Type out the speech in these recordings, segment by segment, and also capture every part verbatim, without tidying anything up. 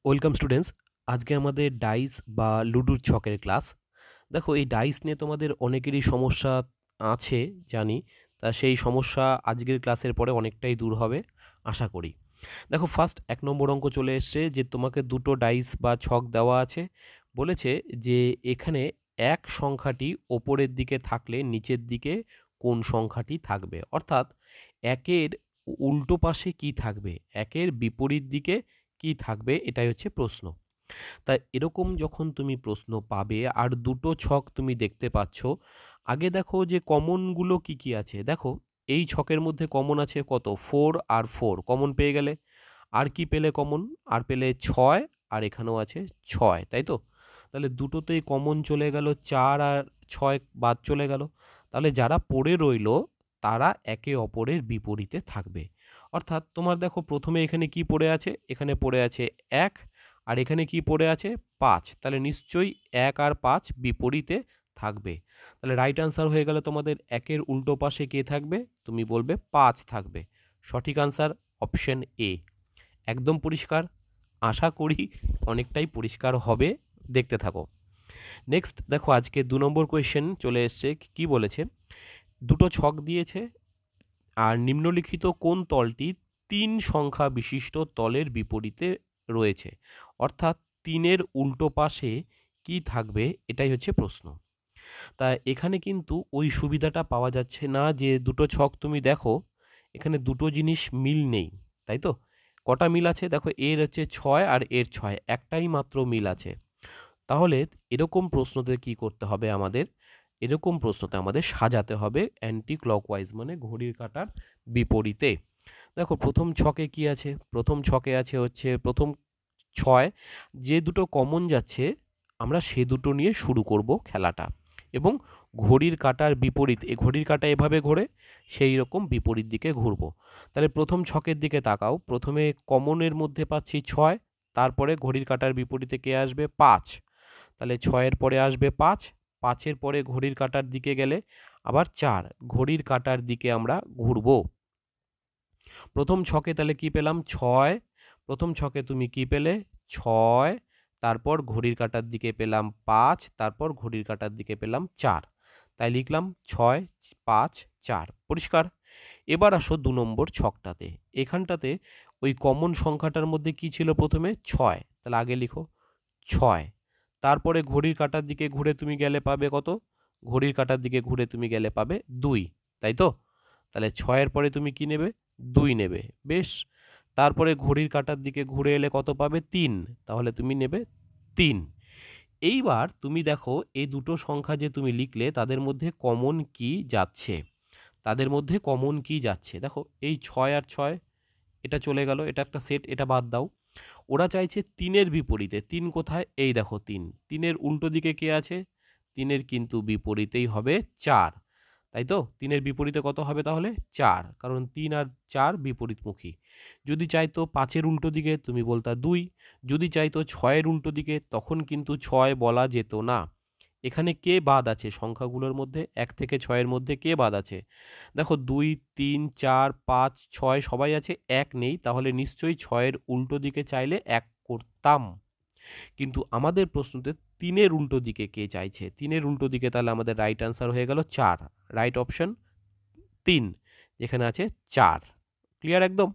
Welcome students. আজকে আমাদের dice বা লুডোর ছকের ক্লাস। দেখো, এই ডাইস নিয়ে তোমাদের অনেকেরই সমস্যা আছে জানি। তা সেই সমস্যা আজকের ক্লাসের পরে অনেকটাই দূর হবে আশা করি। দেখো, ফার্স্ট এক নম্বর অঙ্ক চলে এসছে যে তোমাকে দুটো ডাইস বা ছক দেওয়া আছে। বলেছে যে এখানে এক সংখ্যাটি ওপরের দিকে থাকলে নিচের দিকে কোন সংখ্যাটি থাকবে, অর্থাৎ একের উল্টো পাশে কি থাকবে, একের বিপরীত দিকে কি থাকবে, এটাই হচ্ছে প্রশ্ন। তাই এরকম যখন তুমি প্রশ্ন পাবে আর দুটো ছক তুমি দেখতে পাচ্ছ, আগে দেখো যে কমনগুলো কি কি আছে। দেখো, এই ছকের মধ্যে কমন আছে কত, ফোর আর ফোর কমন পেয়ে গেলে। আর কি পেলে কমন, আর পেলে ছয়, আর এখানেও আছে ছয়, তাই তো। তাহলে দুটোতেই কমন চলে গেল, চার আর ছয় বাদ চলে গেল। তাহলে যারা পড়ে রইল তারা একে অপরের বিপরীতে থাকবে। অর্থাৎ তোমার দেখো প্রথমে এখানে কি পড়ে আছে, এখানে পড়ে আছে এক, আর এখানে কি পড়ে আছে পাঁচ। তাহলে নিশ্চয়ই এক আর পাঁচ বিপরীতে থাকবে। তাহলে রাইট আনসার হয়ে গেল তোমাদের একের উল্টো পাশে কে থাকবে, তুমি বলবে পাঁচ থাকবে। সঠিক আনসার অপশন এ। একদম পরিষ্কার, আশা করি অনেকটাই পরিষ্কার হবে, দেখতে থাকো। নেক্সট দেখো, আজকে দু নম্বর কোয়েশ্চেন চলে এসছে। কি বলেছে, দুটো ছক দিয়েছে আর নিম্নলিখিত কোন তলটি তিন সংখ্যা বিশিষ্ট তলের বিপরীতে রয়েছে, অর্থাৎ তিনের উল্টো পাশে কি থাকবে, এটাই হচ্ছে প্রশ্ন। তা এখানে কিন্তু ওই সুবিধাটা পাওয়া যাচ্ছে না যে দুটো ছক তুমি দেখো এখানে দুটো জিনিস মিল নেই, তাই তো। কটা মিল আছে দেখো, এর হচ্ছে ছয় আর এর ছয়, একটাই মাত্র মিল আছে। তাহলে এরকম প্রশ্নতে কি করতে হবে আমাদের, এরকম প্রশ্নতে আমাদের সাজাতে হবে অ্যান্টি ক্লকওয়াইজ, মানে ঘড়ির কাঁটার বিপরীতে। দেখো প্রথম ছকে কি আছে, প্রথম ছকে আছে হচ্ছে প্রথম ছয়। যে দুটো কমন যাচ্ছে আমরা সে দুটো নিয়ে শুরু করব খেলাটা, এবং ঘড়ির কাঁটার বিপরীত, এই ঘড়ির কাঁটা এভাবে ঘোরে, সেই রকম বিপরীত দিকে ঘুরব। তাহলে প্রথম ছকের দিকে তাকাও, প্রথমে কমনের মধ্যে পাচ্ছি ছয়, তারপরে ঘড়ির কাঁটার বিপরীতে কে আসবে, পাঁচ। তাহলে ছয়ের পরে আসবে পাঁচ, পাঁচের পরে ঘড়ির কাঁটার দিকে গেলে আবার চার, ঘড়ির কাঁটার দিকে আমরা ঘুরব। প্রথম ছকে তাহলে কি পেলাম, ছয়। প্রথম ছকে তুমি কি পেলে, ছয়, তারপর ঘড়ির কাঁটার দিকে পেলাম পাঁচ, তারপর ঘড়ির কাঁটার দিকে পেলাম চার। তাই লিখলাম ছয় পাঁচ চার। পরিষ্কার। এবার আসো দু নম্বর ছকটাতে। এখানটাতে ওই কমন সংখ্যাটার মধ্যে কি ছিল, প্রথমে ছয়, তাহলে আগে লিখো ছয়। তারপরে ঘড়ির কাঁটার দিকে ঘুরে তুমি গেলে পাবে কত, ঘড়ির কাঁটার দিকে ঘুরে তুমি গেলে পাবে দুই, তাই তো। তাহলে ছয়ের পরে তুমি কি নেবে, দুই নেবে, বেশ। তারপরে ঘড়ির কাঁটার দিকে ঘুরে এলে কত পাবে, তিন, তাহলে তুমি নেবে তিন। এইবার তুমি দেখো এই দুটো সংখ্যা যে তুমি লিখলে তাদের মধ্যে কমন কি যাচ্ছে, তাদের মধ্যে কমন কি যাচ্ছে। দেখো এই ছয় আর ছয় এটা চলে গেল, এটা একটা সেট, এটা বাদ দাও। ওরা চাইছে তিনের বিপরীতে, তিন কোথায়, এই দেখো তিন, তিনের উল্টো দিকে কে আছে, তিনের কিন্তু বিপরীতেই হবে চার, তাই তো। তিনের বিপরীতে কত হবে তাহলে, চার, কারণ তিন আর চার বিপরীতমুখী। যদি চাইতো পাঁচের উল্টো দিকে তুমি বলতা দুই, যদি চাইতো ছয়ের উল্টো দিকে তখন কিন্তু ছয় বলা যেত না। এখানে কে বাদ আছে সংখ্যাগুলোর মধ্যে, এক থেকে ছয়ের মধ্যে কে বাদ আছে, দেখো দুই তিন চার পাঁচ ছয় সবাই আছে, এক নেই, তাহলে নিশ্চয়ই ছয়ের উল্টো দিকে চাইলে এক করতাম। কিন্তু আমাদের প্রশ্নতে তিনের উল্টো দিকে কে চাইছে, তিনের উল্টো দিকে, তাহলে আমাদের রাইট আনসার হয়ে গেল চার। রাইট অপশন তিন, যেখানে আছে চার। ক্লিয়ার একদম।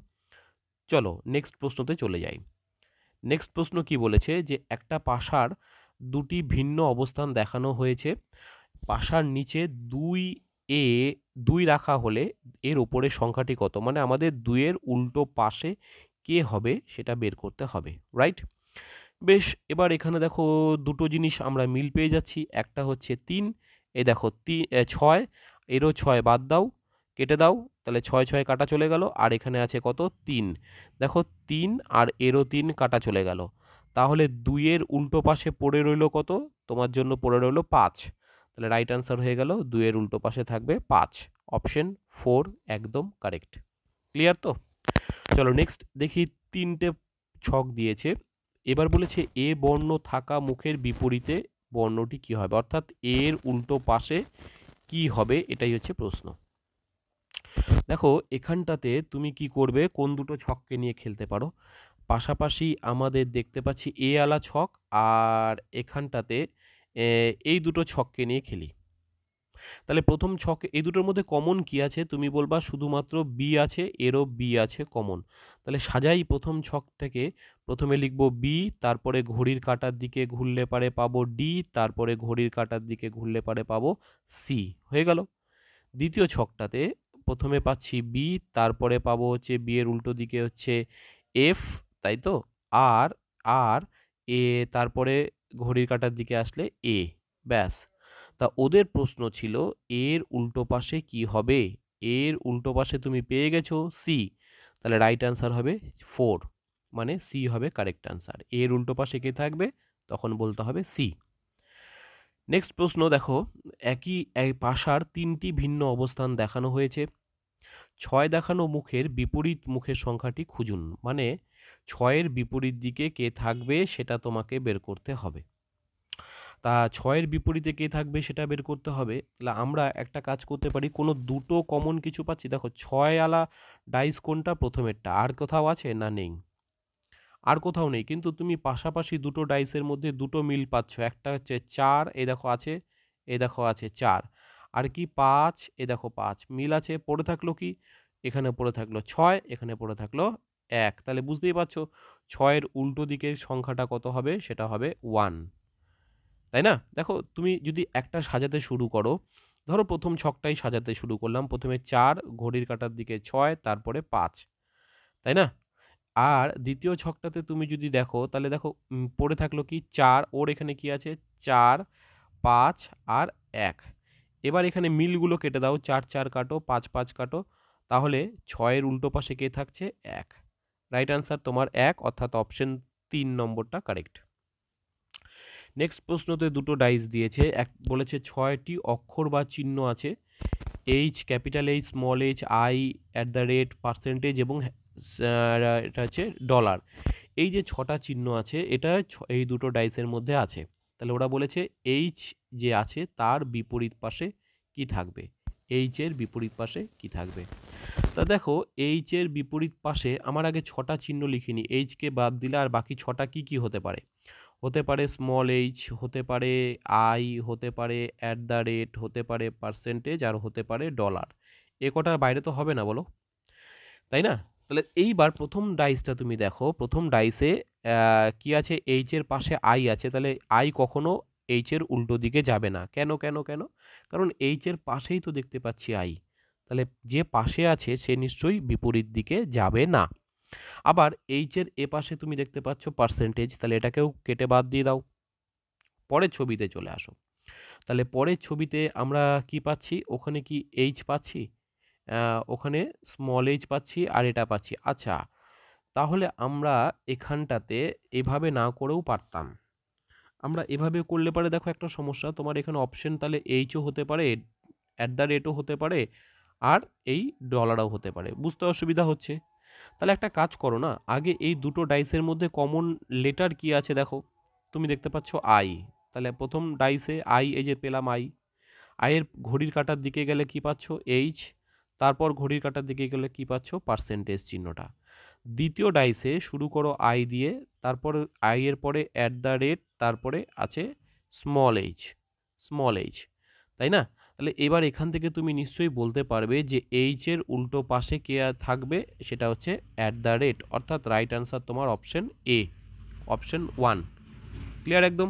চলো নেক্সট প্রশ্নতে চলে যাই। নেক্সট প্রশ্ন কি বলেছে, যে একটা পাশার দুটি ভিন্ন অবস্থান দেখানো হয়েছে। পাশার নিচে দুই এ দুই রাখা হলে এর ওপরের সংখ্যাটি কত, মানে আমাদের দুইয়ের উল্টো পাশে কে হবে সেটা বের করতে হবে, রাইট। বেশ, এবার এখানে দেখো দুটো জিনিস আমরা মিল পেয়ে যাচ্ছি, একটা হচ্ছে তিন, এই দেখো তিন ছয়, এরও ছয় বাদ দাও, কেটে দাও, তাহলে ছয় ছয় কাটা চলে গেল, আর এখানে আছে কত, তিন। দেখো তিন আর এরও তিন কাটা চলে গেল, তাহলে দুইয়ের উল্টো পাশে পড়ে রইল কত, তোমার জন্য পড়ে রইল পাঁচ। তাহলে রাইট আনসার হয়ে গেল দুইয়ের উল্টো পাশে থাকবে পাঁচ। অপশন ফোর একদম কারেক্ট। ক্লিয়ার তো। চলো নেক্সট দেখি, তিনটে ছক দিয়েছে। এবার বলেছে এ বর্ণ থাকা মুখের বিপরীতে বর্ণটি কি হবে, অর্থাৎ এর উল্টো পাশে কি হবে, এটাই হচ্ছে প্রশ্ন। দেখো এখানটাতে তুমি কি করবে, কোন দুটো ছককে নিয়ে খেলতে পারো। পাশাপাশি আমাদের দেখতে পাচ্ছি এ আলা ছক আর এখানটাতে এ এই দুটো ছককে নিয়ে খেলি। তাহলে প্রথম ছক এই দুটোর মধ্যে কমন কি আছে? তুমি বলবা শুধুমাত্র বি আছে, এরও বি আছে কমন। তাহলে সাজাই প্রথম ছকটাকে, প্রথমে লিখব বি, তারপরে ঘড়ির কাঁটার দিকে ঘুরলে পারে পাবো ডি, তারপরে ঘড়ির কাঁটার দিকে ঘুরলে পারে পাবো সি। হয়ে গেল। দ্বিতীয় ছকটাতে প্রথমে পাচ্ছি বি, তারপরে পাবো হচ্ছে বি এর উল্টো দিকে হচ্ছে এফ, তাই তো? আর আর এ, তারপরে ঘড়ির কাঁটার দিকে আসলে এ। ব্যাস। তা ওদের প্রশ্ন ছিল এর উল্টো পাশে কি হবে? এর উল্টো পাশে তুমি পেয়ে গেছো সি, তাহলে রাইট অ্যান্সার হবে ফোর, মানে সি হবে কারেক্ট অ্যান্সার। এর উল্টো পাশে কে থাকবে? তখন বলতে হবে সি। নেক্সট প্রশ্ন দেখো, একই এক পাশার তিনটি ভিন্ন অবস্থান দেখানো হয়েছে। ছয় দেখানো মুখের বিপরীত মুখের সংখ্যাটি খুঁজুন, মানে ছয়ের বিপরীত দিকে কে থাকবে সেটা তোমাকে বের করতে হবে। তা ছয়ের বিপরীতে কে থাকবে সেটা বের করতে হবে। তাহলে আমরা একটা কাজ করতে পারি, কোনো দুটো কমন কিছু পাচ্ছি। দেখো ছয় আলা ডাইস কোনটা? প্রথমেরটা। আর কোথাও আছে? না, নেই, আর কোথাও নেই। কিন্তু তুমি পাশাপাশি দুটো ডাইসের মধ্যে দুটো মিল পাচ্ছ। একটা হচ্ছে চার, এ দেখো আছে, এ দেখো আছে চার, আর কি পাঁচ, এ দেখো পাঁচ মিল আছে। পড়ে থাকলো কি? এখানে পড়ে থাকলো ছয়, এখানে পড়ে থাকলো এক। তাহলে বুঝতেই পারছো ছয়ের উল্টো দিকের সংখ্যাটা কত হবে? সেটা হবে ওয়ান, তাই না? দেখো তুমি যদি একটা সাজাতে শুরু করো, ধরো প্রথম ছকটাই সাজাতে শুরু করলাম, প্রথমে চার, ঘড়ির কাঁটার দিকে ছয়, তারপরে পাঁচ, তাই না? আর দ্বিতীয় ছকটাতে তুমি যদি দেখো, তাহলে দেখো পড়ে থাকলো কি চার, ওর এখানে কি আছে? চার, পাঁচ আর এক। এবার এখানে মিলগুলো কেটে দাও, চার চার কাটো, পাঁচ পাঁচ কাটো, তাহলে ছয়ের উল্টো পাশে কে থাকছে? এক। রাইট আনসার তোমার এক, অর্থাৎ অপশন তিন নম্বরটা কারেক্ট। নেক্সট প্রশ্নতে দুটো ডাইস দিয়েছে, এক বলেছে ছয়টি অক্ষর বা চিহ্ন আছে, H, capital H, small H, I, at the rate, percentage এবং এটা হচ্ছে ডলার। এই যে ছটা চিহ্ন আছে, এটা এই দুটো ডাইসের মধ্যে আছে। তাহলে ওরা বলেছে এইচ যে আছে তার বিপরীত পাশে কি থাকবে? এইচ এর বিপরীত পাশে কি থাকবে? তা দেখো এইচ এর বিপরীত পাশে আমার আগে ছটা চিহ্ন লিখিনি, এইচকে বাদ দিলে আর বাকি ছটা কি কি হতে পারে? হতে পারে স্মল এইচ, হতে পারে আই, হতে পারে অ্যাট দ্য রেট, হতে পারে পার্সেন্টেজ, আর হতে পারে ডলার। এ কটার বাইরে তো হবে না, বলো, তাই না? তাহলে এইবার প্রথম ডাইসটা তুমি দেখো, প্রথম ডাইসে কি আছে? এইচ এর পাশে আই আছে, তাহলে আই কখনো এইচ এর উল্টো দিকে যাবে না। কেন কেন কেন? কারণ এইচ এর পাশেই তো দেখতে পাচ্ছি আই, তাহলে যে পাশে আছে সে নিশ্চয়ই বিপরীত দিকে যাবে না। আবার এইচ এর এ পাশে তুমি দেখতে পাচ্ছ পার্সেন্টেজ, তাহলে এটাকেও কেটে বাদ দিয়ে দাও। পরের ছবিতে চলে আসো, তাহলে পরের ছবিতে আমরা কি পাচ্ছি? ওখানে কি এইচ পাচ্ছি? ওখানে স্মল এইচ পাচ্ছি আর এটা পাচ্ছি। আচ্ছা, তাহলে আমরা এখানটাতে এভাবে না করেও পারতাম। আমরা এভাবে করলে পারে দেখো একটা সমস্যা, তোমার এখানে অপশন তাহলে এইচও হতে পারে, অ্যাট দ্য রেটও হতে পারে, আর এই ডলারও হতে পারে। বুঝতে অসুবিধা হচ্ছে? তাহলে একটা কাজ করো না, আগে এই দুটো ডাইসের মধ্যে কমন লেটার কি আছে দেখো। তুমি দেখতে পাচ্ছ আই, তাহলে প্রথম ডাইসে আই, এই যে পেলাম আই। আয়ের ঘড়ির কাঁটার দিকে গেলে কি পাচ্ছ? এইচ, তারপর ঘড়ির কাঁটার দিকে গেলে কি পাচ্ছ? পার্সেন্টেজ চিহ্নটা। দ্বিতীয় ডাইসে শুরু করো আই দিয়ে, তারপর আই এর পরে অ্যাট দ্য রেট, তারপরে আছে স্মল এইচ, স্মল এইচ, তাই না? তাহলে এবার এখান থেকে তুমি নিশ্চয়ই বলতে পারবে যে এইচ এর উল্টো পাশে কে থাকবে? সেটা হচ্ছে অ্যাট দ্য রেট, অর্থাৎ রাইট অ্যান্সার তোমার option A, option one. Clear একদম?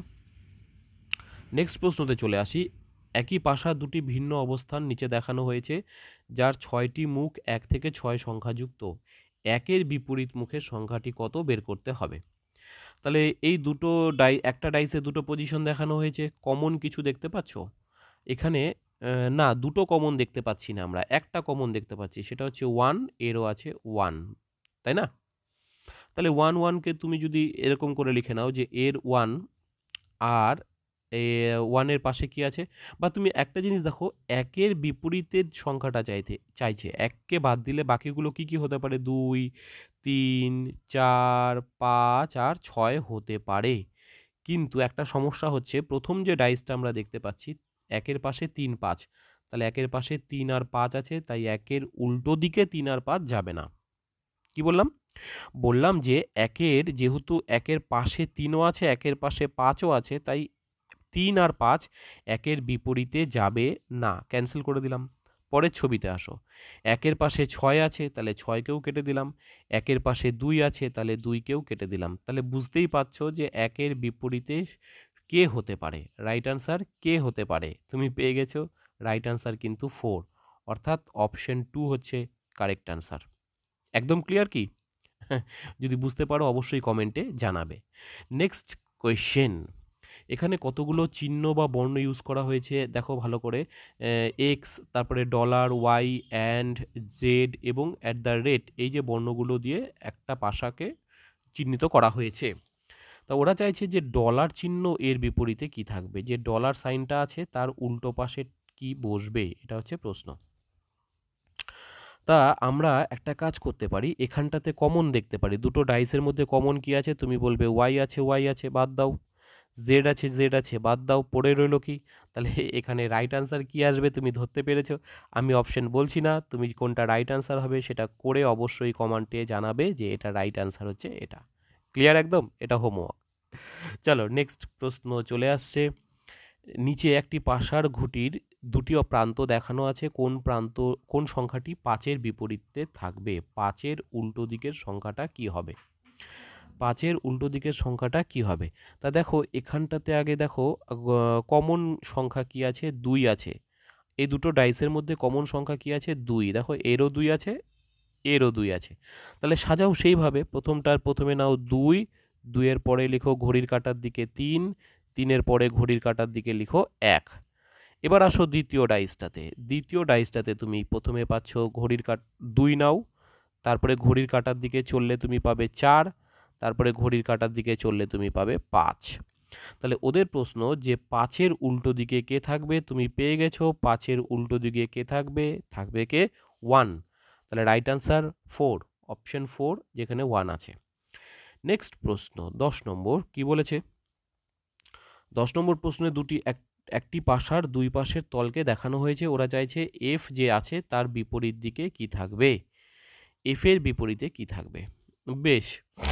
নেক্সট প্রশ্নতে চলে আসি। একই পাশা দুটি ভিন্ন অবস্থান নিচে দেখানো হয়েছে, যার ছয়টি মুখ এক থেকে ছয় সংখ্যাযুক্ত। একের বিপরীত মুখের সংখ্যাটি কত বের করতে হবে? তাহলে এই দুটো ডাই, একটা ডাইসে দুটো পজিশন দেখানো হয়েছে, কমন কিছু দেখতে পাচ্ছ? এখানে না, দুটো কমন দেখতে পাচ্ছি না, আমরা একটা কমন দেখতে পাচ্ছি, সেটা হচ্ছে ওয়ান, এরও আছে ওয়ান, তাই না? তাহলে ওয়ান ওয়ানকে তুমি যদি এরকম করে লিখে নাও যে এর ওয়ান, আর এ ওয়ানের পাশে কি আছে? বা তুমি একটা জিনিস দেখো, একের বিপরীতের সংখ্যাটা চাইতে চাইছে, এককে বাদ দিলে বাকিগুলো কি কি হতে পারে? দুই, তিন, চার, পাঁচ আর ছয় হতে পারে। কিন্তু একটা সমস্যা হচ্ছে, প্রথম যে ডাইসটা আমরা দেখতে পাচ্ছি একের পাশে তিন, পাঁচ, তাহলে একের পাশে তিন আর পাঁচ আছে, তাই একের উল্টো দিকে তিন আর পাঁচ যাবে না। কি বললাম? বললাম যে একের যেহেতু একের পাশে তিনও আছে, একের পাশে পাঁচও আছে, তাই তিন আর পাঁচ একের বিপরীতে যাবে না, ক্যান্সেল করে দিলাম। পরের ছবিতে আসো, একের পাশে ছয় আছে, তাহলে ছয়কেও কেটে দিলাম। একের পাশে দুই আছে, তাহলে দুইকেও কেটে দিলাম। তাহলে বুঝতেই পারছো যে একের বিপরীতে কে হতে পারে, রাইট আনসার কে হতে পারে। তুমি পেয়ে গেছো, রাইট আনসার কিন্তু ফোর, অর্থাৎ অপশন টু হচ্ছে কারেক্ট আনসার। একদম ক্লিয়ার কি? যদি বুঝতে পারো অবশ্যই কমেন্টে জানাবে। নেক্সট কোয়েশ্চেন, এখানে কতগুলো চিহ্ন বা বর্ণ ইউজ করা হয়েছে দেখো ভালো করে। এক্স, তারপরে ডলার, ওয়াই, অ্যান্ড, জেড এবং অ্যাট দ্য রেট, এই যে বর্ণগুলো দিয়ে একটা ভাষাকে চিহ্নিত করা হয়েছে। তা ওরা চাইছে যে ডলার চিহ্ন এর বিপরীতে কি থাকবে, যে ডলার সাইনটা আছে তার উল্টো পাশে কি বসবে, এটা হচ্ছে প্রশ্ন। তা আমরা একটা কাজ করতে পারি, এখানটাতে কমন দেখতে পারি, দুটো ডাইসের মধ্যে কমন কি আছে, তুমি বলবে ওয়াই আছে, ওয়াই আছে, বাদ দাও। জেড আছে, জেড আছে, বাদ দাও। পড়ে রইল কি? তাহলে এখানে রাইট আনসার কি আসবে তুমি ধরতে পেরেছো। আমি অপশন বলছি না, তুমি কোনটা রাইট আনসার হবে সেটা করে অবশ্যই কমেন্টে জানাবে যে এটা রাইট আনসার হচ্ছে এটা। ক্লিয়ার একদম? এটা হোমওয়ার্ক। চলো নেক্সট প্রশ্ন চলে আসছে। নিচে একটি পাশার ঘুঁটির দুটি প্রান্ত দেখানো আছে, কোন প্রান্ত কোন সংখ্যাটি পাঁচের বিপরীতে থাকবে, পাঁচের উল্টো দিকের সংখ্যাটা কি হবে, পাঁচের উল্টো দিকের সংখ্যাটা কি হবে। তা দেখো এখানটাতে আগে দেখো কমন সংখ্যা কি আছে, দুই আছে। এই দুটো ডাইসের মধ্যে কমন সংখ্যা কি আছে, দুই। দেখো এরও দুই আছে, এরও দুই আছে। তাহলে সাজাও সেইভাবে, প্রথমটার প্রথমে নাও দুই, দুইয়ের পরে লিখো ঘড়ির কাঁটার দিকে তিন, তিনের পরে ঘড়ির কাঁটার দিকে লিখো এক। এবার আসো দ্বিতীয় ডাইসটাতে, দ্বিতীয় ডাইসটাতে তুমি প্রথমে পাচ্ছ ঘড়ির কাট দুই নাও, তারপরে ঘড়ির কাঁটার দিকে চললে তুমি পাবে চার, তারপরে ঘড়ির কাঁটার দিকে চললে তুমি পাবে পাঁচ। তাহলে ওদের প্রশ্ন যে পাঁচের উল্টো দিকে কে থাকবে, তুমি পেয়ে গেছো পাঁচের উল্টো দিকে কে থাকবে, থাকবে কে ওয়ান। তাহলে right answer four, option four যেখানে ওয়ান আছে। নেক্সট প্রশ্ন দশ নম্বর কি বলেছে, দশ নম্বর প্রশ্নে দুটি এক একটি পাশার দুই পাশের তলকে দেখানো হয়েছে, ওরা চাইছে এফ যে আছে তার বিপরীত দিকে কি থাকবে, এফ এর বিপরীতে কি থাকবে। বেশ,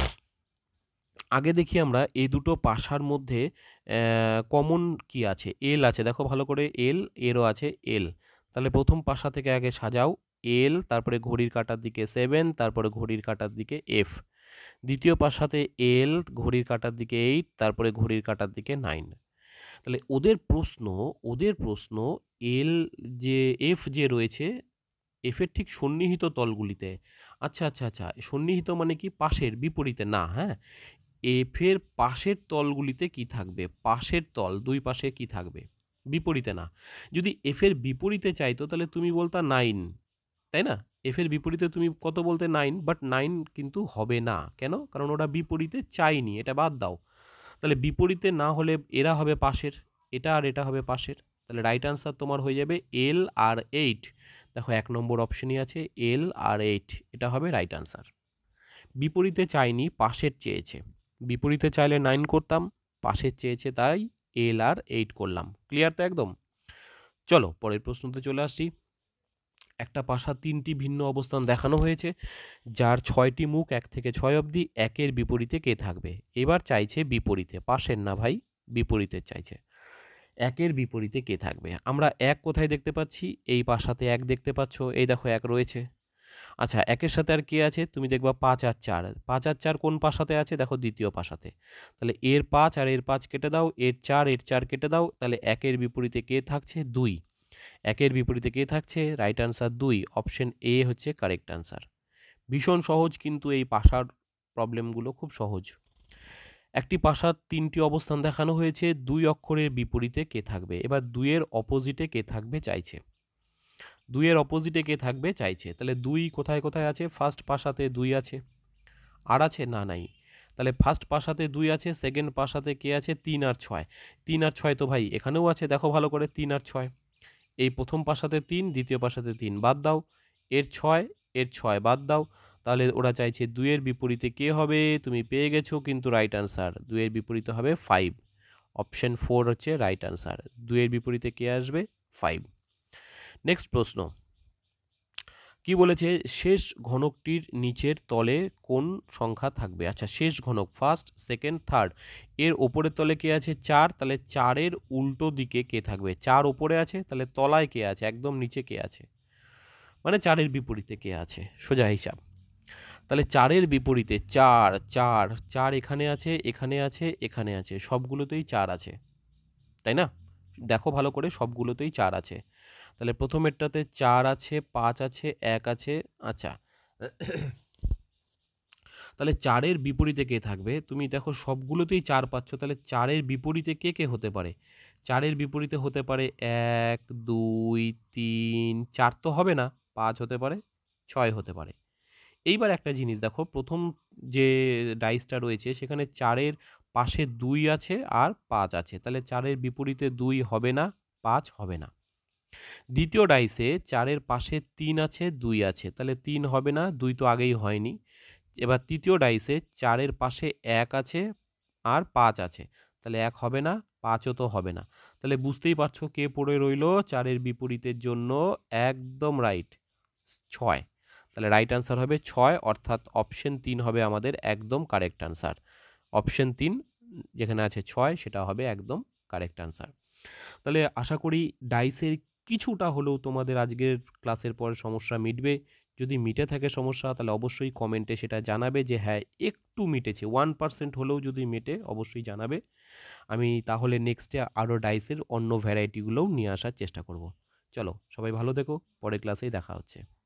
আগে দেখি আমরা এই দুটো পাশার মধ্যে কমন কি আছে, এল আছে, দেখো ভালো করে এল, এরও আছে এল। তাহলে প্রথম পাশা থেকে আগে সাজাও, এল, তারপরে ঘড়ির কাঁটার দিকে সেভেন, তারপরে ঘড়ির কাঁটার দিকে এফ। দ্বিতীয় পাশাতে এল, ঘড়ির কাঁটার দিকে এইট, তারপরে ঘড়ির কাঁটার দিকে নাইন। তাহলে ওদের প্রশ্ন, ওদের প্রশ্ন এল যে এফ যে রয়েছে, এফের ঠিক সন্নিহিত তলগুলিতে। আচ্ছা আচ্ছা আচ্ছা, সন্নিহিত মানে কি পাশের, বিপরীতে না, হ্যাঁ, এফের পাশের তলগুলিতে কি থাকবে, পাশের তল দুই পাশে কি থাকবে, বিপরীতে না। যদি এফের বিপরীতে চাইতো তাহলে তুমি বলতা নাইন, তাই না? এফের বিপরীতে তুমি কত বলতে নাইন, বাট নাইন কিন্তু হবে না, কেন? কারণ ওরা বিপরীতে চাইনি, এটা বাদ দাও। তাহলে বিপরীতে না হলে এরা হবে পাশের, এটা আর এটা হবে পাশের। তাহলে রাইট আনসার তোমার হয়ে যাবে এল আর এইট। দেখো এক নম্বর অপশনই আছে এল আর এইট, এটা হবে রাইট আনসার। বিপরীতে চাইনি, পাশের চেয়েছে, বিপরীতে চাইলে নাইন করতাম, পাশের চেয়েছে তাই এল আর এইট করলাম। ক্লিয়ার তো একদম? চলো পরের প্রশ্নতে চলে আসছি। একটা পাশা তিনটি ভিন্ন অবস্থান দেখানো হয়েছে, যার ছয়টি মুখ এক থেকে ছয় অবধি, একের বিপরীতে কে থাকবে। এবার চাইছে বিপরীতে, পাশের না ভাই, বিপরীতে চাইছে। একের বিপরীতে কে থাকবে, আমরা এক কোথায় দেখতে পাচ্ছি, এই পাশাতে এক দেখতে পাচ্ছ, এই দেখো এক রয়েছে। আচ্ছা একের সাথে আর কে আছে, তুমি দেখবা পাঁচ আর চার, পাঁচ আর চার কোন পাশাতে আছে, দেখো দ্বিতীয় পাশাতে। তাহলে এর পাঁচ আর এর পাঁচ কেটে দাও, এর চার এর চার কেটে দাও, তাহলে একের বিপরীতে কে থাকছে, দুই। একের বিপরীতে কে থাকছে, রাইট আনসার দুই, অপশন এ হচ্ছে কারেক্ট আনসার। ভীষণ সহজ কিন্তু এই পাশার প্রবলেমগুলো খুব সহজ। একটি পাশার তিনটি অবস্থান দেখানো হয়েছে, দুই অক্ষরের বিপরীতে কে থাকবে। এবার দুইয়ের অপোজিটে কে থাকবে চাইছে, দুইয়ের অপোজিটে কে থাকবে চাইছে। তাহলে দুই কোথায় কোথায় আছে, ফার্স্ট পাশাতে দুই আছে, আর আছে না, নাই। তাহলে ফার্স্ট পাশাতে দুই আছে, সেকেন্ড পাশাতে কে আছে, তিন আর ছয়। তিন আর ছয় তো ভাই এখানেও আছে, দেখো ভালো করে তিন আর ছয়। এই প্রথম পাশাতে তিন, দ্বিতীয় পাশাতে তিন, বাদ দাও। এর ছয়, এর ছয় বাদ দাও। তাহলে ওরা চাইছে দুইয়ের বিপরীতে কে হবে, তুমি পেয়ে গেছো কিন্তু রাইট আনসার, দুইয়ের বিপরীতে হবে ফাইভ, অপশন ফোর হচ্ছে রাইট আনসার। দুইয়ের বিপরীতে কে আসবে, ফাইভ। নেক্সট প্রশ্ন কি বলেছে, শেষ ঘনকটির নিচের তলে কোন সংখ্যা থাকবে? আচ্ছা, শেষ ঘনক ফার্স্ট, সেকেন্ড, থার্ড, এর ওপরের তলে কে আছে? চার, তাহলে চারের উল্টো দিকে কে থাকবে? চার ওপরে আছে, তাহলে তলায় কে আছে? একদম নিচে কে আছে? মানে চারের বিপরীতে কে আছে, সোজা হিসাব। তাহলে চারের বিপরীতে চার, চার, চার এখানে আছে, এখানে আছে, এখানে আছে, সবগুলোতেই চার আছে, তাই না? দেখো ভালো করে, সবগুলোতেই চার আছে। তাহলে প্রথমেরটাতে চার আছে, পাঁচ আছে, এক আছে। আচ্ছা, তাহলে চারের বিপরীতে কে থাকবে? তুমি দেখো সবগুলোতেই চার পাচ্ছ, তাহলে চারের বিপরীতে কে কে হতে পারে? চারের বিপরীতে হতে পারে এক, দুই, তিন, চার তো হবে না, পাঁচ হতে পারে, ছয় হতে পারে। এইবার একটা জিনিস দেখো, প্রথম যে ডাইসটা রয়েছে সেখানে চারের পাশে দুই আছে আর পাঁচ আছে, তাহলে চারের বিপরীতে দুই হবে না, পাঁচ হবে না। দ্বিতীয় ডাইসে চারের পাশে তিন আছে, দুই আছে, তাহলে তিন হবে না, দুই তো আগেই হয়নি। এবার তৃতীয় ডাইসে চারের পাশে এক আছে আর পাঁচ আছে, তাহলে এক হবে না, পাঁচও তো হবে না। তাহলে বুঝতেই পারছো কে পড়ে রইল চারের বিপরীতের জন্য? একদম রাইট, ছয়। তাহলে রাইট আনসার হবে ছয়, অর্থাৎ অপশন তিন হবে আমাদের একদম কারেক্ট আনসার। অপশন তিন যেখানে আছে ছয়, সেটা হবে একদম কারেক্ট আনসার। তাহলে আশা করি ডাইসের কিছুটা হলেও তোমাদের আজকের ক্লাসের পর সমস্যা মিটবে। যদি মিটে থাকে সমস্যা, তাহলে অবশ্যই কমেন্টে সেটা জানাবে যে হ্যাঁ একটু মিটেছে, ওয়ান পার্সেন্ট হলেও যদি মেটে অবশ্যই জানাবে। আমি তাহলে নেক্সটে আরও ডাইসের অন্য ভ্যারাইটিগুলোও নিয়ে আসার চেষ্টা করব। চলো সবাই ভালো থেকো, পরের ক্লাসেই দেখা হচ্ছে।